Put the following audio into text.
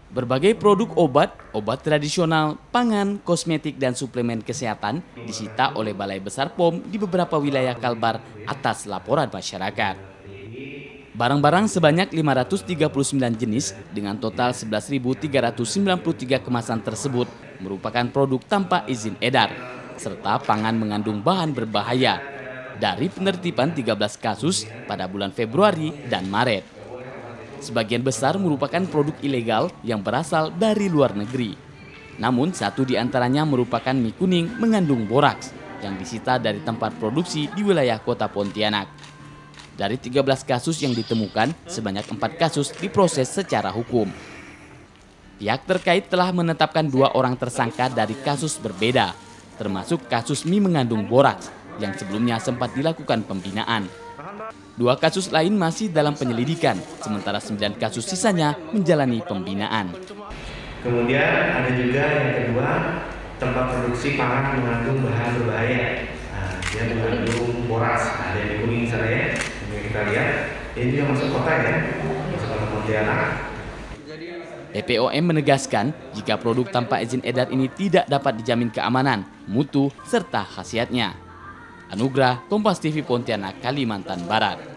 Berbagai produk obat, obat tradisional, pangan, kosmetik, dan suplemen kesehatan disita oleh Balai Besar POM di beberapa wilayah Kalbar atas laporan masyarakat. Barang-barang sebanyak 539 jenis dengan total 11.393 kemasan tersebut merupakan produk tanpa izin edar, serta pangan mengandung bahan berbahaya dari penertiban 13 kasus pada bulan Februari dan Maret. Sebagian besar merupakan produk ilegal yang berasal dari luar negeri. Namun satu di antaranya merupakan mie kuning mengandung boraks yang disita dari tempat produksi di wilayah kota Pontianak. Dari 13 kasus yang ditemukan, sebanyak 4 kasus diproses secara hukum. Pihak terkait telah menetapkan 2 orang tersangka dari kasus berbeda, termasuk kasus mie mengandung boraks yang sebelumnya sempat dilakukan pembinaan. 2 kasus lain masih dalam penyelidikan, sementara 9 kasus sisanya menjalani pembinaan. Kemudian ada juga yang kedua, tempat produksi pangan mengandung bahan berbahaya. Dia mengandung boraks, ada di kuning sana ya, yang kita lihat. Ini juga masuk kota ya, masuk kota Pontianak. BPOM menegaskan jika produk tanpa izin edar ini tidak dapat dijamin keamanan, mutu, serta khasiatnya. Anugrah, Kompas TV Pontianak, Kalimantan Barat.